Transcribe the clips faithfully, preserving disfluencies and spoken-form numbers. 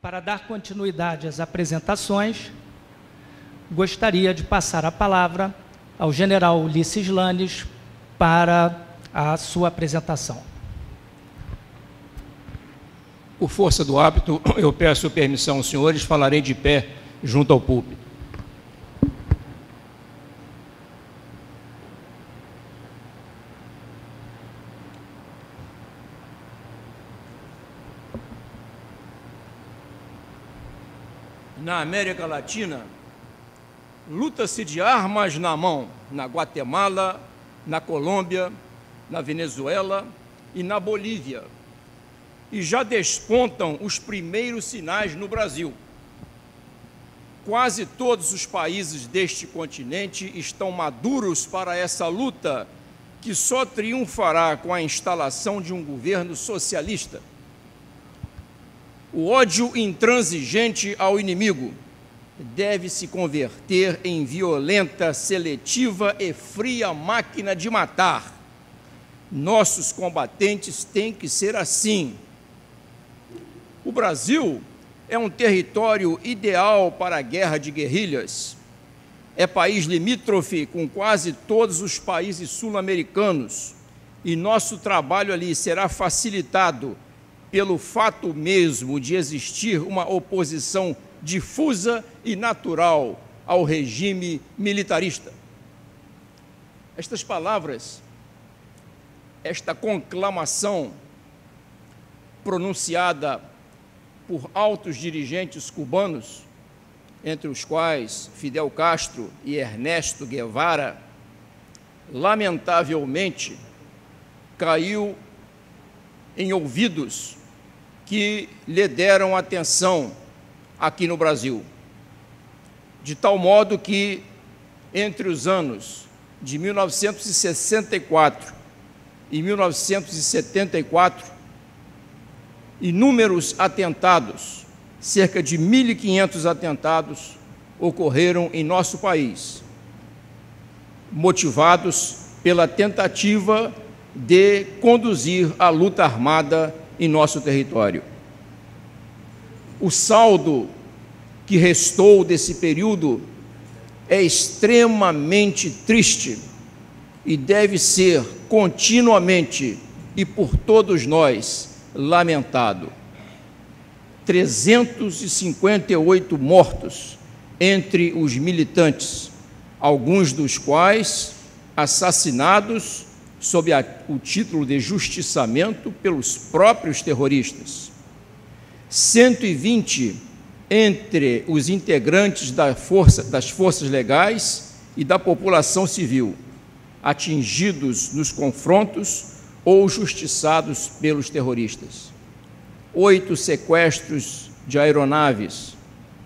Para dar continuidade às apresentações, gostaria de passar a palavra ao general Ulisses Lanes para a sua apresentação. Por força do hábito, eu peço permissão aos senhores, falarei de pé junto ao púlpito. Na América Latina, luta-se de armas na mão, na Guatemala, na Colômbia, na Venezuela e na Bolívia. E já despontam os primeiros sinais no Brasil. Quase todos os países deste continente estão maduros para essa luta, que só triunfará com a instalação de um governo socialista. O ódio intransigente ao inimigo deve se converter em violenta, seletiva e fria máquina de matar. Nossos combatentes têm que ser assim. O Brasil é um território ideal para a guerra de guerrilhas. É país limítrofe com quase todos os países sul-americanos e nosso trabalho ali será facilitado pelo fato mesmo de existir uma oposição difusa e natural ao regime militarista. Estas palavras, esta conclamação pronunciada por altos dirigentes cubanos, entre os quais Fidel Castro e Ernesto Guevara, lamentavelmente caiu em ouvidos que lhe deram atenção aqui no Brasil, de tal modo que, entre os anos de mil novecentos e sessenta e quatro e mil novecentos e setenta e quatro, inúmeros atentados, cerca de mil e quinhentos atentados, ocorreram em nosso país, motivados pela tentativa de conduzir a luta armada em nosso território. O saldo que restou desse período é extremamente triste e deve ser continuamente e por todos nós lamentado. trezentos e cinquenta e oito mortos entre os militantes, alguns dos quais assassinados sob a, o título de justiçamento pelos próprios terroristas. cento e vinte entre os integrantes da força, das forças legais e da população civil, atingidos nos confrontos ou justiçados pelos terroristas. Oito sequestros de aeronaves,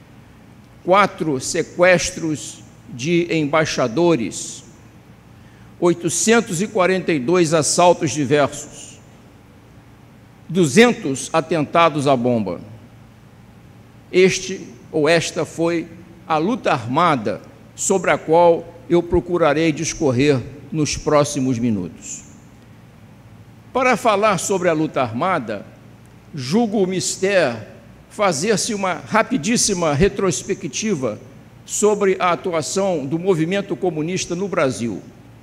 quatro sequestros de embaixadores, oitocentos e quarenta e dois assaltos diversos, duzentos atentados à bomba. Este ou esta foi a luta armada sobre a qual eu procurarei discorrer nos próximos minutos. Para falar sobre a luta armada, julgo mister fazer-se uma rapidíssima retrospectiva sobre a atuação do movimento comunista no Brasil.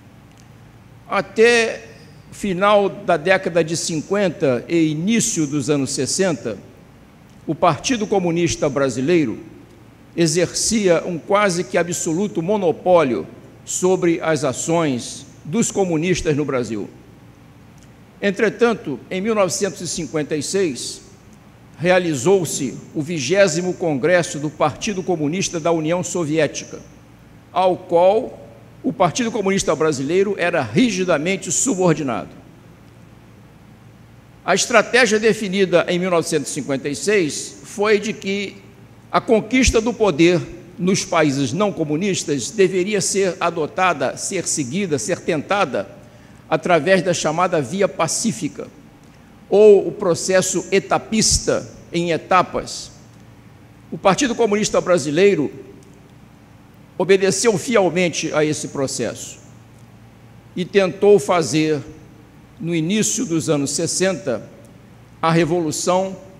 Até final da década de cinquenta e início dos anos sessenta, o Partido Comunista Brasileiro exercia um quase que absoluto monopólio sobre as ações dos comunistas no Brasil. Entretanto, em mil novecentos e cinquenta e seis, realizou-se o vigésimo Congresso do Partido Comunista da União Soviética, ao qual o Partido Comunista Brasileiro era rigidamente subordinado. A estratégia definida em mil novecentos e cinquenta e seis foi de que a conquista do poder nos países não comunistas deveria ser adotada, ser seguida, ser tentada através da chamada via pacífica, ou o processo etapista em etapas. O Partido Comunista Brasileiro obedeceu fielmente a esse processo e tentou fazer, no início dos anos sessenta, a revolução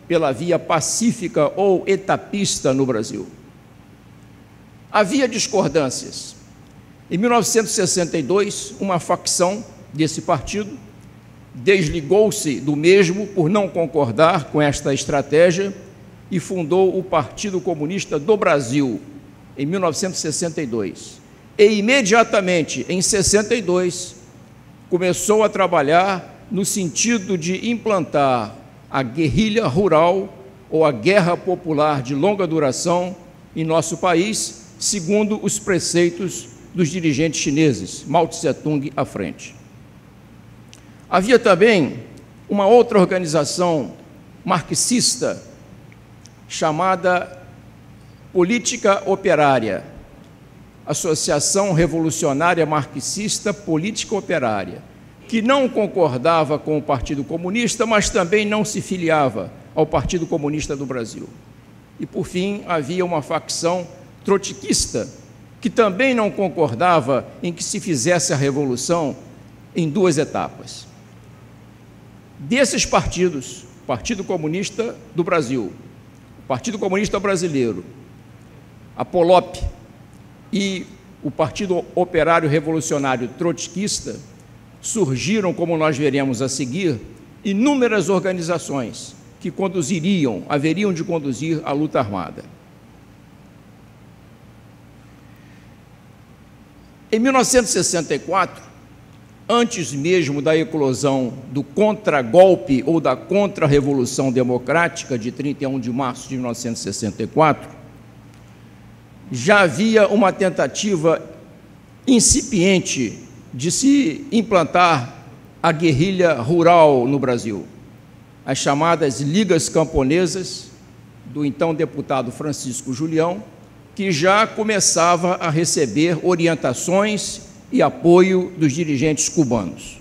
pela via pacífica ou etapista no Brasil. Havia discordâncias. Em mil novecentos e sessenta e dois, uma facção desse partido desligou-se do mesmo por não concordar com esta estratégia e fundou o Partido Comunista do Brasil, em mil novecentos e sessenta e dois. E, imediatamente, em sessenta e dois, começou a trabalhar no sentido de implantar a guerrilha rural ou a guerra popular de longa duração em nosso país, segundo os preceitos dos dirigentes chineses, Mao Tse-tung à frente. Havia também uma outra organização marxista chamada Política Operária, Associação Revolucionária Marxista Política Operária, que não concordava com o Partido Comunista, mas também não se filiava ao Partido Comunista do Brasil. E, por fim, havia uma facção trotskista, que também não concordava em que se fizesse a revolução em duas etapas. Desses partidos, o Partido Comunista do Brasil, o Partido Comunista Brasileiro, a Polop e o Partido Operário Revolucionário Trotskista, surgiram, como nós veremos a seguir, inúmeras organizações que conduziriam, haveriam de conduzir a luta armada. Em mil novecentos e sessenta e quatro, antes mesmo da eclosão do contragolpe ou da contra-revolução democrática de trinta e um de março de mil novecentos e sessenta e quatro, já havia uma tentativa incipiente de se implantar a guerrilha rural no Brasil, as chamadas Ligas Camponesas, do então deputado Francisco Julião, que já começava a receber orientações e apoio dos dirigentes cubanos.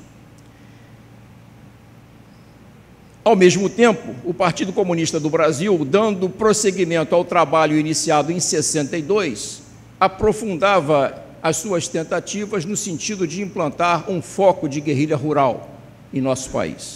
Ao mesmo tempo, o Partido Comunista do Brasil, dando prosseguimento ao trabalho iniciado em sessenta e dois, aprofundava as suas tentativas no sentido de implantar um foco de guerrilha rural em nosso país.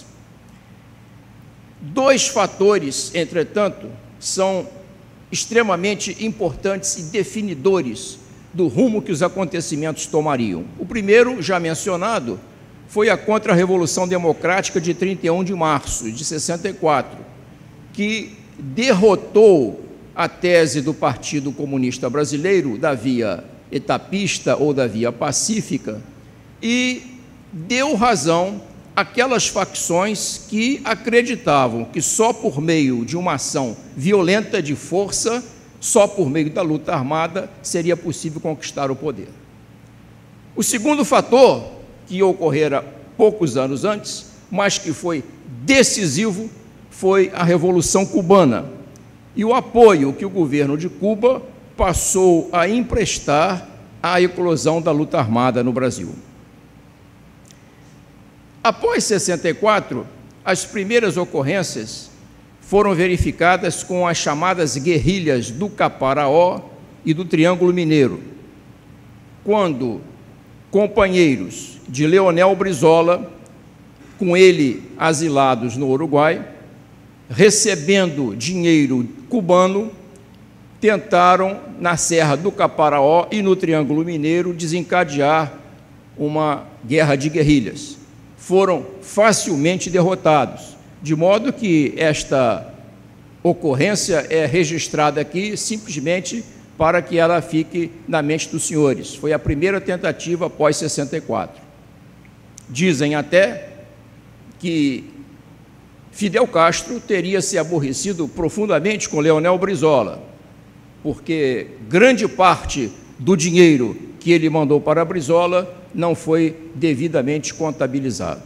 Dois fatores, entretanto, são extremamente importantes e definidores do rumo que os acontecimentos tomariam. O primeiro, já mencionado, foi a Contra-Revolução Democrática de trinta e um de março de sessenta e quatro, que derrotou a tese do Partido Comunista Brasileiro da via etapista ou da via pacífica e deu razão àquelas facções que acreditavam que só por meio de uma ação violenta de força, só por meio da luta armada, seria possível conquistar o poder. O segundo fator, que ocorrera poucos anos antes, mas que foi decisivo, foi a Revolução Cubana e o apoio que o governo de Cuba passou a emprestar à eclosão da luta armada no Brasil. Após sessenta e quatro, as primeiras ocorrências foram verificadas com as chamadas guerrilhas do Caparaó e do Triângulo Mineiro, quando companheiros de Leonel Brizola, com ele asilados no Uruguai, recebendo dinheiro cubano, tentaram, na Serra do Caparaó e no Triângulo Mineiro, desencadear uma guerra de guerrilhas. Foram facilmente derrotados, de modo que esta ocorrência é registrada aqui simplesmente para que ela fique na mente dos senhores. Foi a primeira tentativa após sessenta e quatro. Dizem até que Fidel Castro teria se aborrecido profundamente com Leonel Brizola, porque grande parte do dinheiro que ele mandou para Brizola não foi devidamente contabilizado.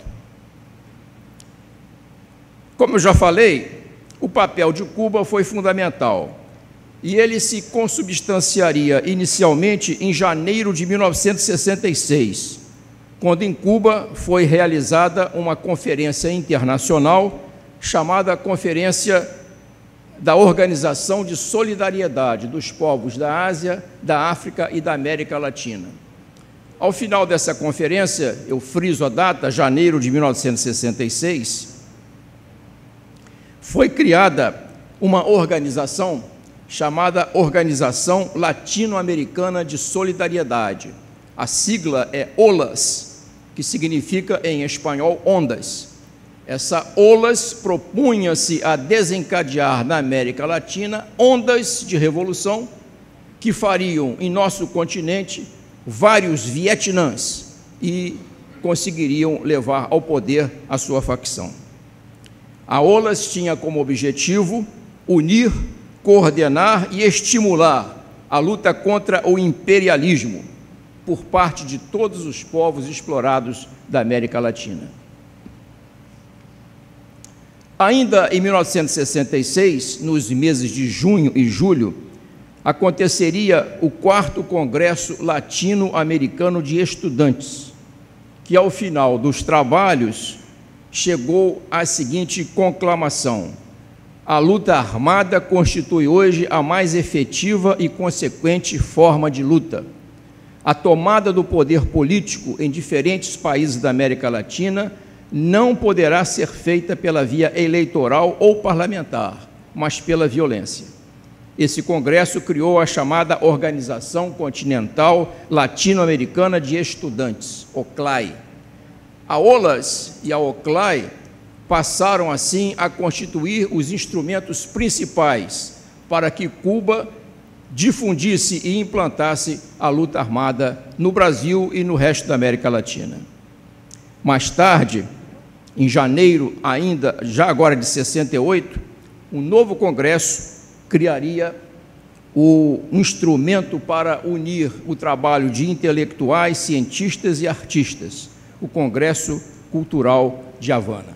Como eu já falei, o papel de Cuba foi fundamental e ele se consubstanciaria inicialmente em janeiro de mil novecentos e sessenta e seis, quando em Cuba foi realizada uma conferência internacional chamada Conferência da Organização de Solidariedade dos Povos da Ásia, da África e da América Latina. Ao final dessa conferência, eu friso a data, janeiro de mil novecentos e sessenta e seis, foi criada uma organização chamada Organização Latino-Americana de Solidariedade. A sigla é OLAS, que significa em espanhol ondas. Essa OLAS propunha-se a desencadear na América Latina ondas de revolução que fariam em nosso continente vários Vietnãs e conseguiriam levar ao poder a sua facção. A OLAS tinha como objetivo unir, coordenar e estimular a luta contra o imperialismo por parte de todos os povos explorados da América Latina. Ainda em mil novecentos e sessenta e seis, nos meses de junho e julho, aconteceria o quarto Congresso Latino-Americano de Estudantes, que ao final dos trabalhos chegou à seguinte conclamação: a luta armada constitui hoje a mais efetiva e consequente forma de luta. A tomada do poder político em diferentes países da América Latina não poderá ser feita pela via eleitoral ou parlamentar, mas pela violência. Esse congresso criou a chamada Organização Continental Latino-Americana de Estudantes, O C L A I. A OLAS e a O C L A I passaram, assim, a constituir os instrumentos principais para que Cuba difundisse e implantasse a luta armada no Brasil e no resto da América Latina. Mais tarde, em janeiro ainda, já agora de sessenta e oito, um novo congresso criaria o instrumento para unir o trabalho de intelectuais, cientistas e artistas, o Congresso Cultural de Havana.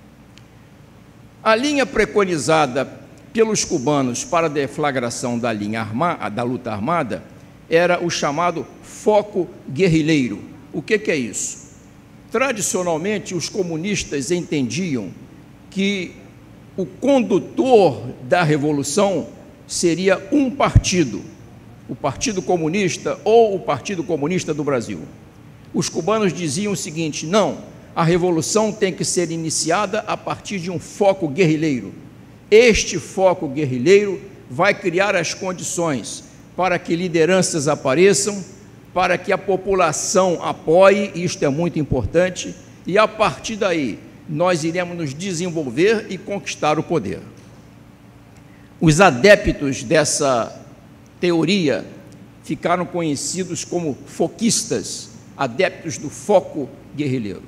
A linha preconizada pelos cubanos para a deflagração da, linha arma, da luta armada era o chamado foco guerrilheiro. O que, que é isso? Tradicionalmente, os comunistas entendiam que o condutor da revolução seria um partido, o Partido Comunista ou o Partido Comunista do Brasil. Os cubanos diziam o seguinte: não, a revolução tem que ser iniciada a partir de um foco guerrilheiro. Este foco guerrilheiro vai criar as condições para que lideranças apareçam, para que a população apoie, isto é muito importante, e a partir daí nós iremos nos desenvolver e conquistar o poder. Os adeptos dessa teoria ficaram conhecidos como foquistas, adeptos do foco guerrilheiro.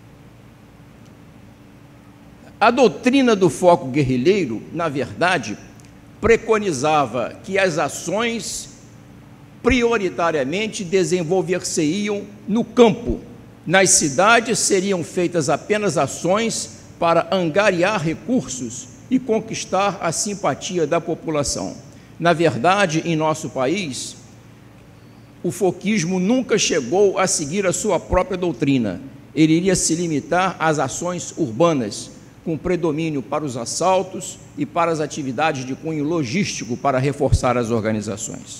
A doutrina do foco guerrilheiro, na verdade, preconizava que as ações prioritariamente desenvolver-se-iam no campo. Nas cidades seriam feitas apenas ações para angariar recursos e conquistar a simpatia da população. Na verdade, em nosso país, o foquismo nunca chegou a seguir a sua própria doutrina. Ele iria se limitar às ações urbanas, com predomínio para os assaltos e para as atividades de cunho logístico para reforçar as organizações.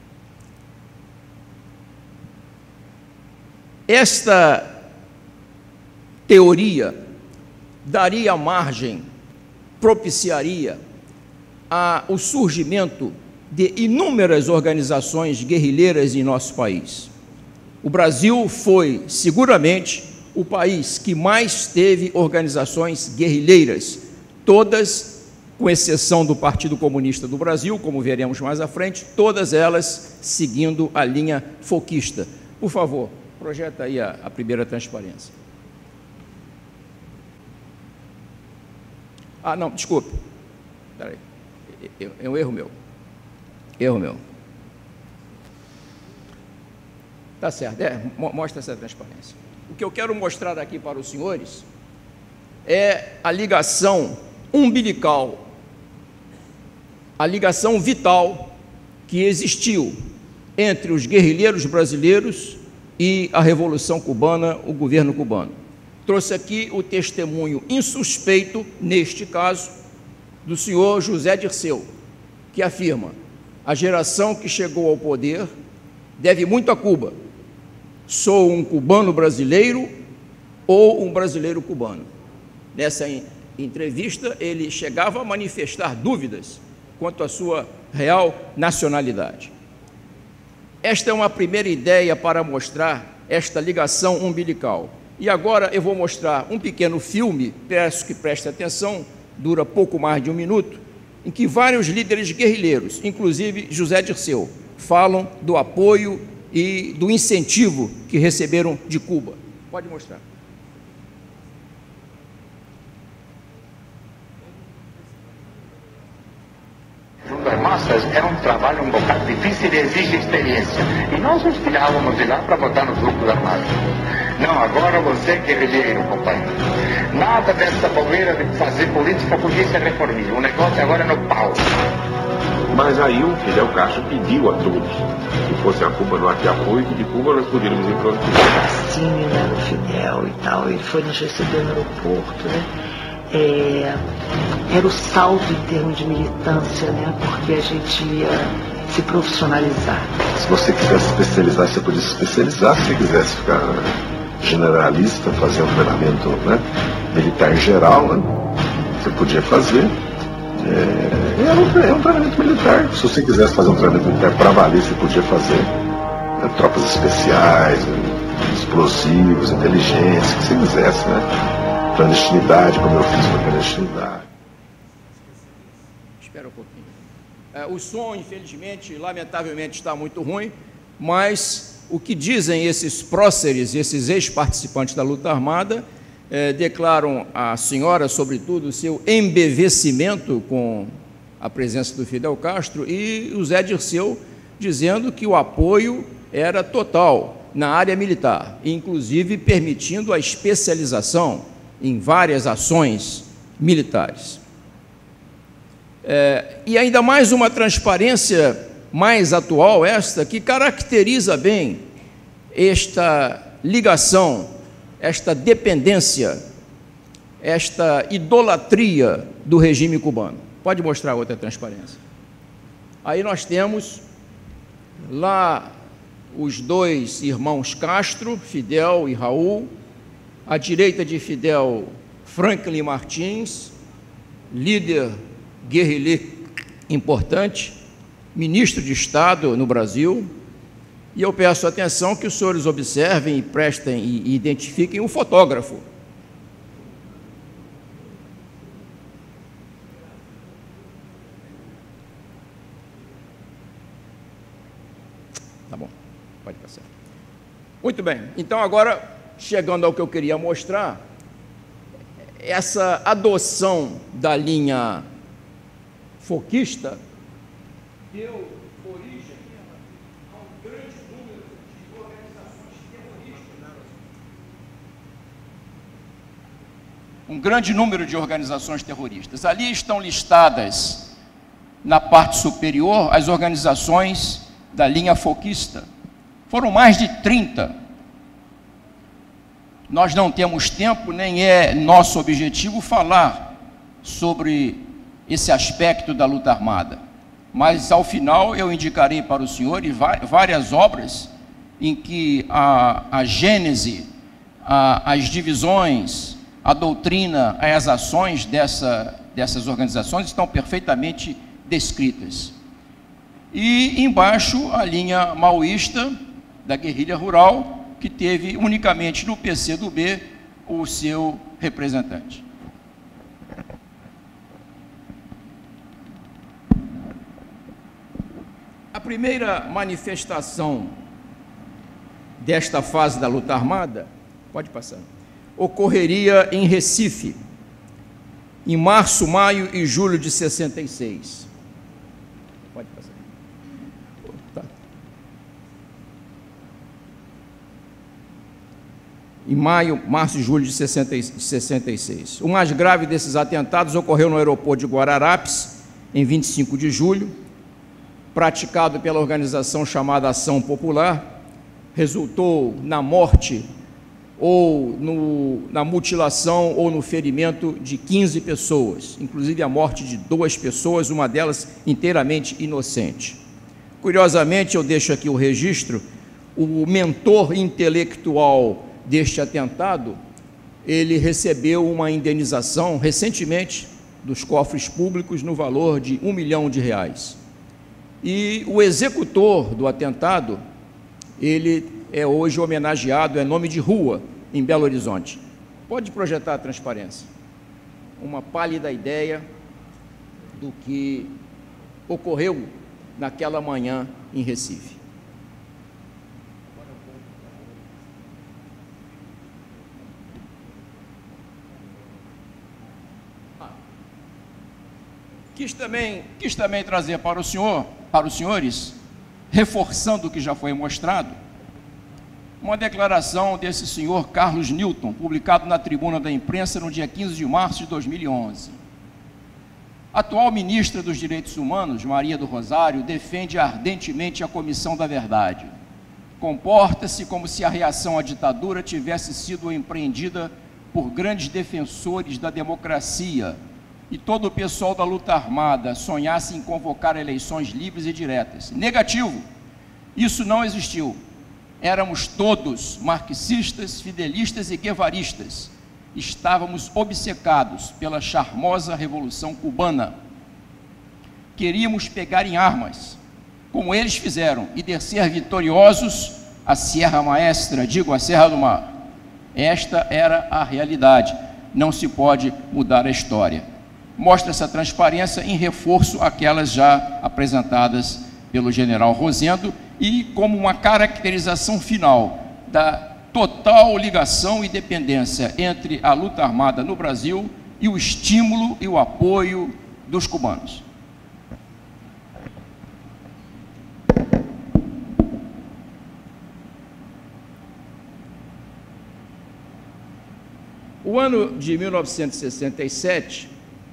Esta teoria daria margem, propiciaria a, o surgimento de inúmeras organizações guerrilheiras em nosso país. O Brasil foi, seguramente, o país que mais teve organizações guerrilheiras, todas, com exceção do Partido Comunista do Brasil, como veremos mais à frente, todas elas seguindo a linha foquista. Por favor, projeta aí a, a primeira transparência. Ah, não, desculpe. Espera aí. É um erro meu. Erro meu. Tá certo, é, mostra essa transparência. O que eu quero mostrar aqui para os senhores é a ligação umbilical, a ligação vital que existiu entre os guerrilheiros brasileiros e a Revolução Cubana, o governo cubano. Trouxe aqui o testemunho insuspeito, neste caso, do senhor José Dirceu, que afirma: a geração que chegou ao poder deve muito a Cuba. Sou um cubano brasileiro ou um brasileiro cubano. Nessa entrevista, ele chegava a manifestar dúvidas quanto à sua real nacionalidade. Esta é uma primeira ideia para mostrar esta ligação umbilical. E agora eu vou mostrar um pequeno filme, peço que preste atenção, dura pouco mais de um minuto, em que vários líderes guerrilheiros, inclusive José Dirceu, falam do apoio e do incentivo que receberam de Cuba. Pode mostrar. Junto às massas era um trabalho um bocado difícil e exige experiência. E nós os tirávamos de lá para botar nos grupos armados. Não, agora você é guerrilheiro, companheiro. Nada dessa bobeira de fazer política porque isso é reformismo. O negócio agora é no pau. Mas aí o Fidel Castro pediu a todos que fossem a Cuba, não aqui apoio, que de Cuba nós poderíamos ir para onde quiser. Sim, né, o Fidel e tal, ele foi nos receber no aeroporto, né? É, era o salto em termos de militância, né? Porque a gente ia se profissionalizar. Se você quisesse se especializar, você podia se especializar. Se você quisesse ficar generalista, fazer um treinamento, né, militar geral, né, você podia fazer. É, era, um, era um treinamento militar. Se você quisesse fazer um treinamento militar para valer, você podia fazer, né, tropas especiais, explosivos, inteligência, o que você quisesse, né? Clandestinidade, como eu fiz com clandestinidade. Espera um pouquinho. É, o som, infelizmente, lamentavelmente, está muito ruim, mas o que dizem esses próceres, esses ex-participantes da luta armada, é, declaram à senhora, sobretudo, o seu embevecimento com a presença do Fidel Castro, e o Zé Dirceu dizendo que o apoio era total na área militar, inclusive permitindo a especialização em várias ações militares. É, e ainda mais uma transparência mais atual, esta, que caracteriza bem esta ligação, esta dependência, esta idolatria do regime cubano. Pode mostrar outra transparência. Aí nós temos lá os dois irmãos Castro, Fidel e Raul, à direita de Fidel, Franklin Martins, líder guerrilheiro importante, ministro de Estado no Brasil, e eu peço atenção que os senhores observem e prestem e identifiquem o fotógrafo. Tá bom, pode passar. Muito bem, então agora, chegando ao que eu queria mostrar, essa adoção da linha foquista deu origem a um grande número de organizações terroristas. Um grande número de organizações terroristas. Ali estão listadas, na parte superior, as organizações da linha foquista. Foram mais de trinta. Nós não temos tempo, nem é nosso objetivo falar sobre esse aspecto da luta armada. Mas, ao final, eu indicarei para o senhor várias obras em que a, a gênese, a, as divisões, a doutrina, as ações dessa, dessas organizações estão perfeitamente descritas. E, embaixo, a linha maoísta da guerrilha rural, que teve unicamente no P C do B o seu representante. A primeira manifestação desta fase da luta armada, pode passar, ocorreria em Recife, em março, maio e julho de sessenta e seis. Pode passar. Tá. Em maio, março e julho de sessenta e seis. O mais grave desses atentados ocorreu no aeroporto de Guararapes, em vinte e cinco de julho, praticado pela organização chamada Ação Popular, resultou na morte ou no, na mutilação ou no ferimento de quinze pessoas, inclusive a morte de duas pessoas, uma delas inteiramente inocente. Curiosamente, eu deixo aqui o registro, o mentor intelectual deste atentado ele recebeu uma indenização recentemente dos cofres públicos no valor de um milhão de reais. E o executor do atentado, ele é hoje homenageado, é nome de rua, em Belo Horizonte. Pode projetar a transparência. Uma pálida ideia do que ocorreu naquela manhã em Recife. Quis também, quis também trazer para o senhor, para os senhores, reforçando o que já foi mostrado, uma declaração desse senhor Carlos Newton, publicado na Tribuna da Imprensa no dia quinze de março de dois mil e onze. A atual ministra dos Direitos Humanos, Maria do Rosário, defende ardentemente a Comissão da Verdade. Comporta-se como se a reação à ditadura tivesse sido empreendida por grandes defensores da democracia e todo o pessoal da luta armada sonhasse em convocar eleições livres e diretas. Negativo, isso não existiu. Éramos todos marxistas, fidelistas e guevaristas. Estávamos obcecados pela charmosa Revolução Cubana. Queríamos pegar em armas, como eles fizeram, e descer vitoriosos a Sierra Maestra, digo, a Serra do Mar. Esta era a realidade. Não se pode mudar a história. Mostra essa transparência em reforço àquelas já apresentadas pelo general Rosendo e como uma caracterização final da total ligação e dependência entre a luta armada no Brasil e o estímulo e o apoio dos cubanos. O ano de mil novecentos e sessenta e sete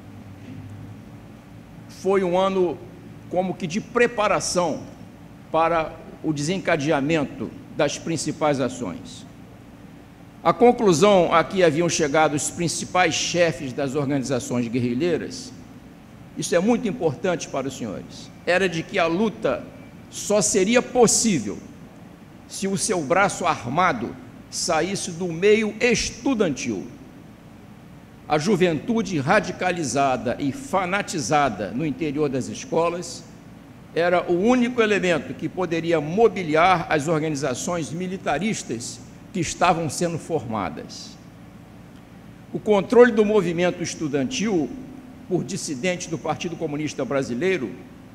foi um ano como que de preparação para o desencadeamento das principais ações. A conclusão a que haviam chegado os principais chefes das organizações guerrilheiras, isso é muito importante para os senhores, era de que a luta só seria possível se o seu braço armado saísse do meio estudantil. A juventude radicalizada e fanatizada no interior das escolas era o único elemento que poderia mobiliar as organizações militaristas que estavam sendo formadas. O controle do movimento estudantil por dissidentes do Partido Comunista Brasileiro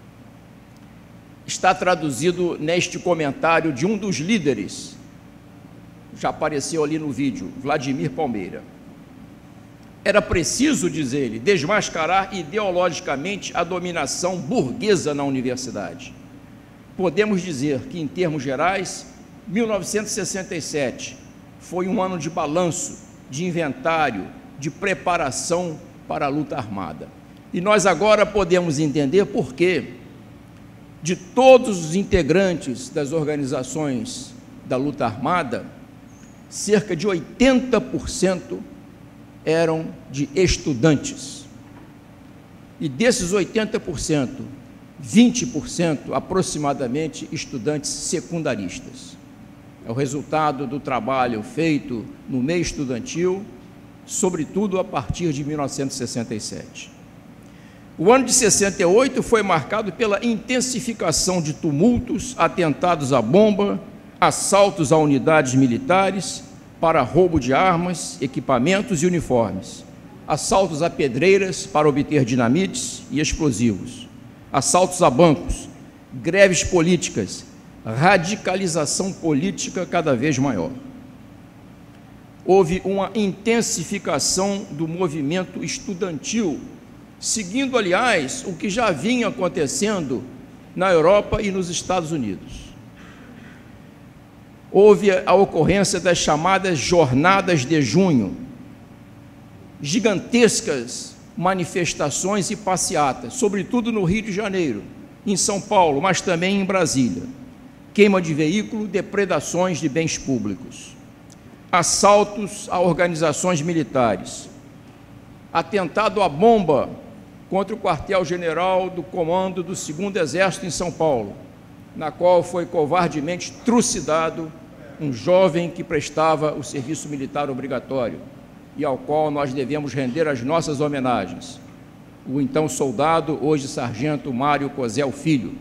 está traduzido neste comentário de um dos líderes, já apareceu ali no vídeo, Vladimir Palmeira. Era preciso, diz ele, desmascarar ideologicamente a dominação burguesa na universidade. Podemos dizer que, em termos gerais, mil novecentos e sessenta e sete foi um ano de balanço, de inventário, de preparação para a luta armada. E nós agora podemos entender por que, de todos os integrantes das organizações da luta armada, cerca de oitenta por cento eram de estudantes. E desses oitenta por cento, vinte por cento aproximadamente estudantes secundaristas. É o resultado do trabalho feito no meio estudantil, sobretudo a partir de mil novecentos e sessenta e sete. O ano de sessenta e oito foi marcado pela intensificação de tumultos, atentados à bomba, assaltos a unidades militares, para roubo de armas, equipamentos e uniformes, assaltos a pedreiras para obter dinamites e explosivos, assaltos a bancos, greves políticas, radicalização política cada vez maior. Houve uma intensificação do movimento estudantil, seguindo, aliás, o que já vinha acontecendo na Europa e nos Estados Unidos. Houve a ocorrência das chamadas Jornadas de Junho, gigantescas manifestações e passeatas, sobretudo no Rio de Janeiro, em São Paulo, mas também em Brasília. Queima de veículo, depredações de bens públicos, assaltos a organizações militares, atentado à bomba contra o quartel-general do comando do segundo Exército em São Paulo, na qual foi covardemente trucidado um jovem que prestava o serviço militar obrigatório. e ao qual nós devemos render as nossas homenagens, o então soldado, hoje sargento Mário Cosel Filho.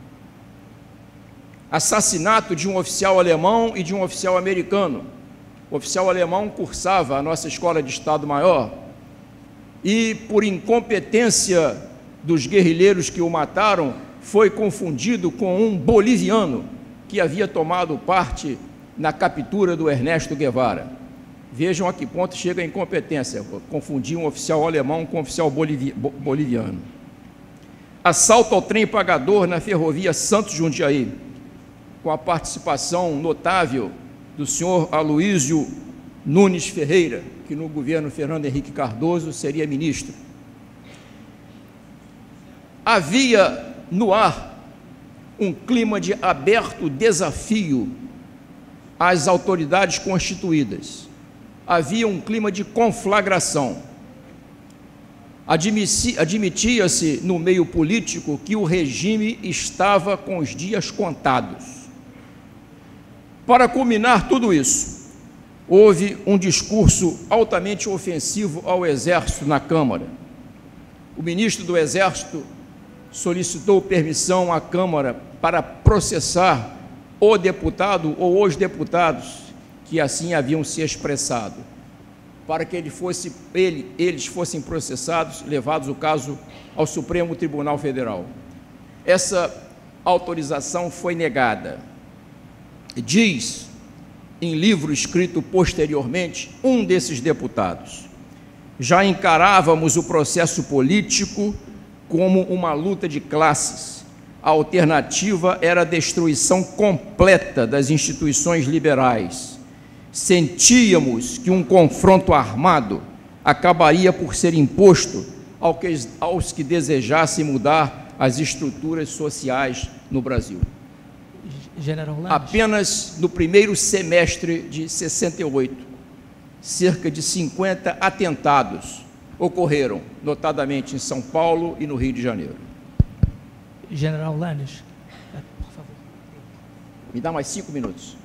Assassinato de um oficial alemão e de um oficial americano. O oficial alemão cursava a nossa Escola de Estado-Maior e, por incompetência dos guerrilheiros que o mataram, foi confundido com um boliviano que havia tomado parte na captura do Ernesto Guevara. Vejam a que ponto chega a incompetência, confundir um oficial alemão com um oficial bolivi boliviano. Assalto ao trem pagador na ferrovia Santos-Jundiaí, com a participação notável do senhor Aloísio Nunes Ferreira, que no governo Fernando Henrique Cardoso seria ministro. Havia no ar um clima de aberto desafio às autoridades constituídas. Havia um clima de conflagração. Admitia-se no meio político que o regime estava com os dias contados. Para culminar tudo isso, houve um discurso altamente ofensivo ao Exército na Câmara. O ministro do Exército solicitou permissão à Câmara para processar o deputado ou os deputados que assim haviam se expressado, para que ele fosse, ele, eles fossem processados, levados o caso ao Supremo Tribunal Federal. Essa autorização foi negada. Diz, em livro escrito posteriormente, um desses deputados: já encarávamos o processo político como uma luta de classes. A alternativa era a destruição completa das instituições liberais. Sentíamos que um confronto armado acabaria por ser imposto aos que desejassem mudar as estruturas sociais no Brasil. General Lange. Apenas no primeiro semestre de sessenta e oito, cerca de cinquenta atentados ocorreram, notadamente em São Paulo e no Rio de Janeiro. General Lange, por favor. Me dá mais cinco minutos.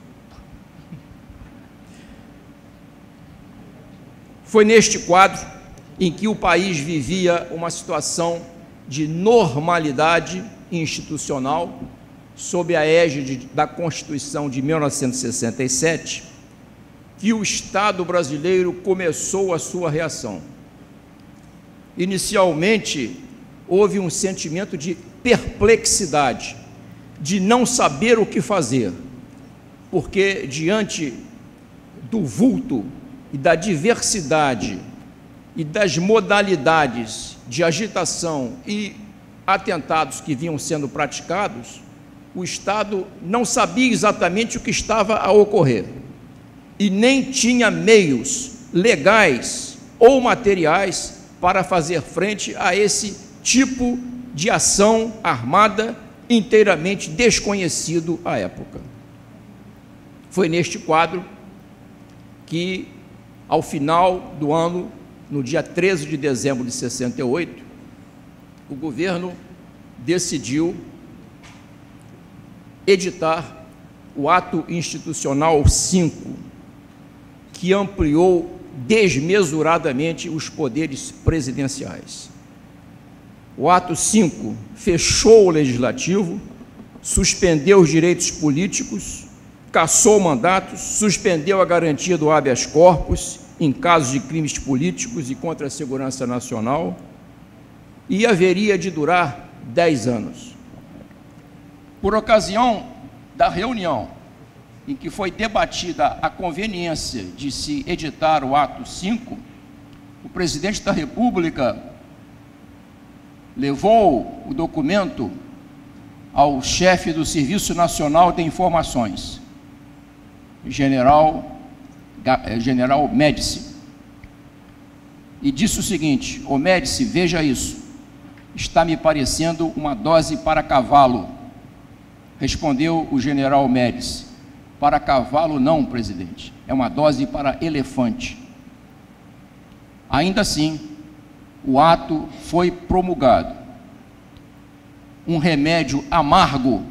Foi neste quadro em que o país vivia uma situação de normalidade institucional, sob a égide da Constituição de mil novecentos e sessenta e sete, que o Estado brasileiro começou a sua reação. Inicialmente, houve um sentimento de perplexidade, de não saber o que fazer, porque diante do vulto e da diversidade e das modalidades de agitação e atentados que vinham sendo praticados, o Estado não sabia exatamente o que estava a ocorrer e nem tinha meios legais ou materiais para fazer frente a esse tipo de ação armada inteiramente desconhecido à época. Foi neste quadro que, ao final do ano, no dia treze de dezembro de sessenta e oito, o governo decidiu editar o Ato Institucional cinco, que ampliou desmesuradamente os poderes presidenciais. O Ato cinco fechou o Legislativo, suspendeu os direitos políticos, cassou mandatos, suspendeu a garantia do habeas corpus em casos de crimes políticos e contra a segurança nacional, e haveria de durar dez anos. Por ocasião da reunião em que foi debatida a conveniência de se editar o Ato cinco, o presidente da República levou o documento ao chefe do Serviço Nacional de Informações, General, General Médici, e disse o seguinte: ô Médici, veja isso, está me parecendo uma dose para cavalo. Respondeu o General Médici: para cavalo não, presidente, é uma dose para elefante. Ainda assim, o ato foi promulgado. Um remédio amargo,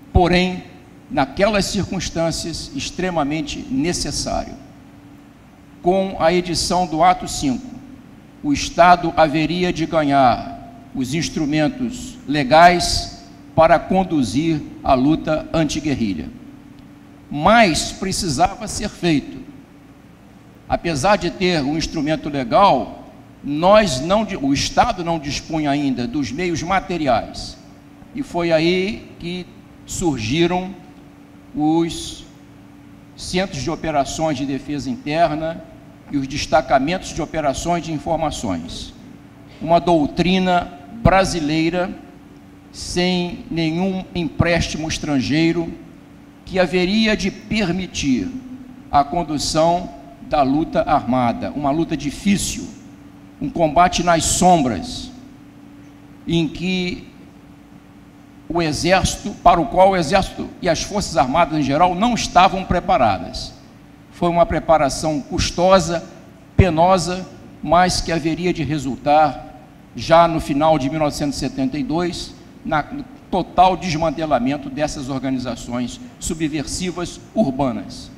porém, naquelas circunstâncias, extremamente necessário. com a edição do ato cinco, o Estado haveria de ganhar os instrumentos legais para conduzir a luta anti-guerrilha. Mas precisava ser feito. Apesar de ter um instrumento legal, nós não, o Estado não dispunha ainda dos meios materiais. E foi aí que surgiram os centros de operações de defesa interna e os destacamentos de operações de informações. Uma doutrina brasileira, sem nenhum empréstimo estrangeiro, que haveria de permitir a condução da luta armada, uma luta difícil, um combate nas sombras, em que o Exército, para o qual o Exército e as Forças Armadas em geral não estavam preparadas. Foi uma preparação custosa, penosa, mas que haveria de resultar, já no final de mil novecentos e setenta e dois, na, no total desmantelamento dessas organizações subversivas urbanas.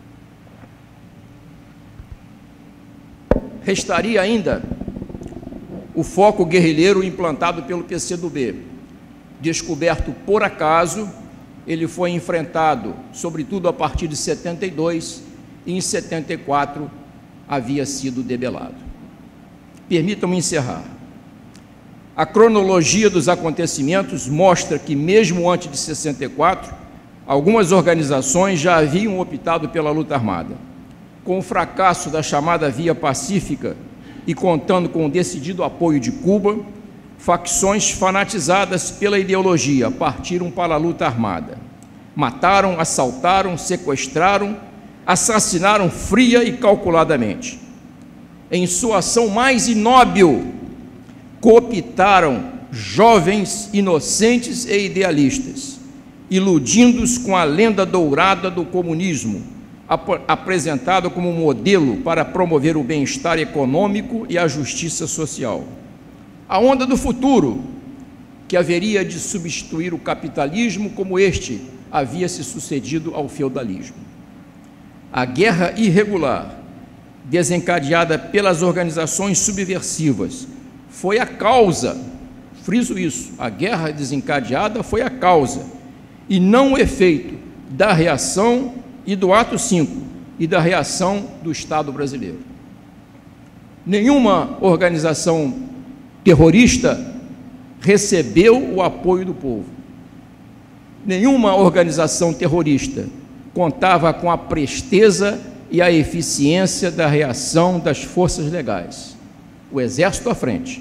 Restaria ainda o foco guerrilheiro implantado pelo P C do B. Descoberto por acaso, ele foi enfrentado, sobretudo a partir de setenta e dois, e em setenta e quatro havia sido debelado. Permitam-me encerrar. A cronologia dos acontecimentos mostra que, mesmo antes de sessenta e quatro, algumas organizações já haviam optado pela luta armada. Com o fracasso da chamada Via Pacífica e contando com o decidido apoio de Cuba, facções fanatizadas pela ideologia partiram para a luta armada. Mataram, assaltaram, sequestraram, assassinaram fria e calculadamente. Em sua ação mais inóbil, cooptaram jovens inocentes e idealistas, iludindo-os com a lenda dourada do comunismo, ap apresentada como modelo para promover o bem-estar econômico e a justiça social. A onda do futuro, que haveria de substituir o capitalismo como este havia se sucedido ao feudalismo. A guerra irregular, desencadeada pelas organizações subversivas, foi a causa, friso isso, a guerra desencadeada foi a causa, e não o efeito da reação e do ato cinco, e da reação do Estado brasileiro. Nenhuma organização terrorista recebeu o apoio do povo. Nenhuma organização terrorista contava com a presteza e a eficiência da reação das forças legais. O Exército à frente.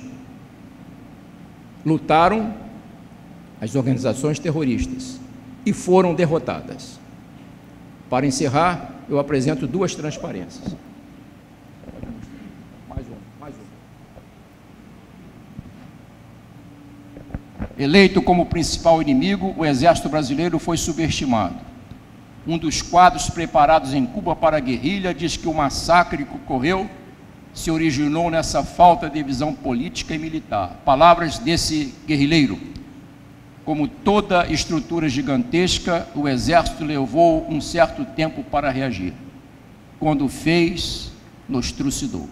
Lutaram as organizações terroristas e foram derrotadas. Para encerrar, eu apresento duas transparências. Mais um, mais um. Eleito como principal inimigo, o Exército Brasileiro foi subestimado. Um dos quadros preparados em Cuba para a guerrilha diz que o massacre que ocorreu se originou nessa falta de visão política e militar. Palavras desse guerrilheiro. Como toda estrutura gigantesca, o Exército levou um certo tempo para reagir. Quando fez, nos trucidou.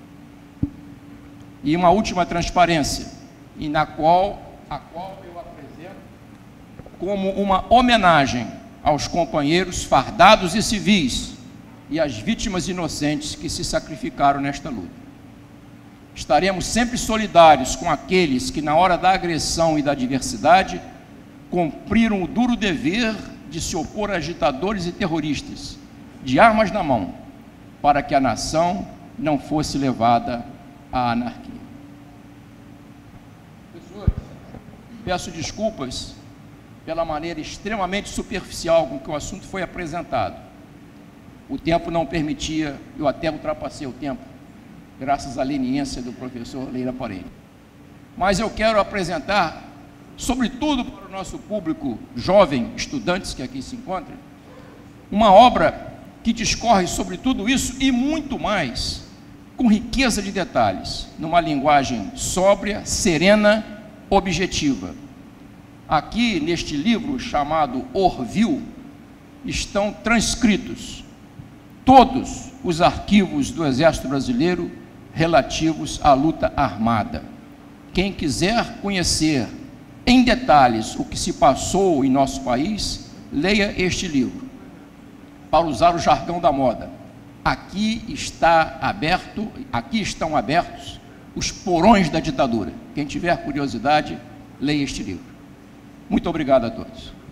E uma última transparência, e na qual, a qual eu apresento como uma homenagem aos companheiros fardados e civis e às vítimas inocentes que se sacrificaram nesta luta. Estaremos sempre solidários com aqueles que, na hora da agressão e da adversidade, cumpriram o duro dever de se opor a agitadores e terroristas, de armas na mão, para que a nação não fosse levada à anarquia. Professores, peço desculpas pela maneira extremamente superficial com que o assunto foi apresentado. O tempo não permitia, eu até ultrapassei o tempo, graças à leniência do professor Leira Parente. Mas eu quero apresentar, sobretudo para o nosso público jovem, estudantes que aqui se encontram, uma obra que discorre sobre tudo isso e muito mais, com riqueza de detalhes, numa linguagem sóbria, serena, objetiva. Aqui, neste livro chamado Orville, estão transcritos todos os arquivos do Exército Brasileiro relativos à luta armada. Quem quiser conhecer em detalhes o que se passou em nosso país, leia este livro. Para usar o jargão da moda, aqui está aberto, aqui estão abertos os porões da ditadura. Quem tiver curiosidade, leia este livro. Muito obrigado a todos.